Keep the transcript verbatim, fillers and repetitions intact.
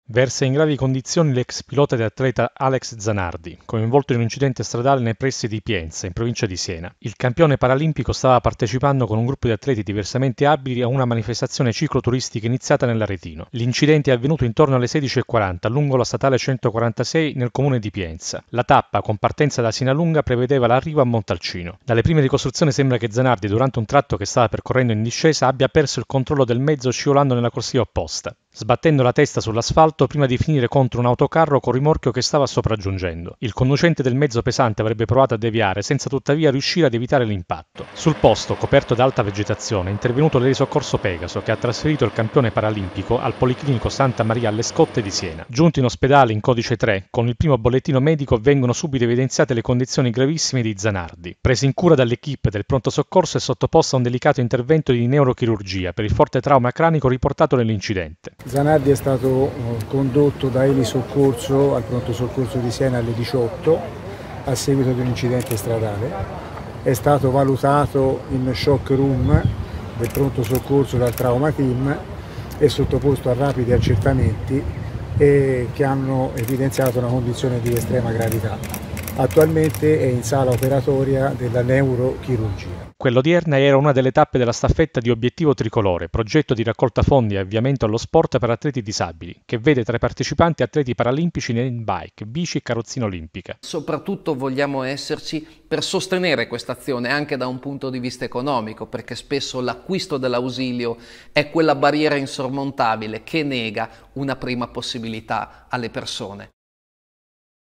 Versa in gravi condizioni l'ex pilota ed atleta Alex Zanardi, coinvolto in un incidente stradale nei pressi di Pienza, in provincia di Siena. Il campione paralimpico stava partecipando con un gruppo di atleti diversamente abili a una manifestazione cicloturistica iniziata nell'Aretino. L'incidente è avvenuto intorno alle sedici e quaranta lungo la statale centoquarantasei nel comune di Pienza. La tappa, con partenza da Sinalunga, prevedeva l'arrivo a Montalcino. Dalle prime ricostruzioni sembra che Zanardi, durante un tratto che stava percorrendo in discesa, abbia perso il controllo del mezzo scivolando nella corsia opposta, sbattendo la testa sull'asfalto prima di finire contro un autocarro con rimorchio che stava sopraggiungendo. Il conducente del mezzo pesante avrebbe provato a deviare senza tuttavia riuscire ad evitare l'impatto. Sul posto, coperto da alta vegetazione, è intervenuto l'elisoccorso Pegaso, che ha trasferito il campione paralimpico al Policlinico Santa Maria alle Scotte di Siena. Giunto in ospedale in codice tre, con il primo bollettino medico vengono subito evidenziate le condizioni gravissime di Zanardi. Preso in cura dall'equipe del pronto soccorso e sottoposto a un delicato intervento di neurochirurgia per il forte trauma cranico riportato nell'incidente. Zanardi è stato condotto da elisoccorso al pronto soccorso di Siena alle diciotto a seguito di un incidente stradale. È stato valutato in shock room del pronto soccorso dal trauma team e sottoposto a rapidi accertamenti e che hanno evidenziato una condizione di estrema gravità. Attualmente è in sala operatoria della neurochirurgia. Quella odierna era una delle tappe della staffetta di Obiettivo Tricolore, progetto di raccolta fondi e avviamento allo sport per atleti disabili, che vede tra i partecipanti atleti paralimpici in bike, bici e carrozzina olimpica. Soprattutto vogliamo esserci per sostenere questa azione anche da un punto di vista economico, perché spesso l'acquisto dell'ausilio è quella barriera insormontabile che nega una prima possibilità alle persone.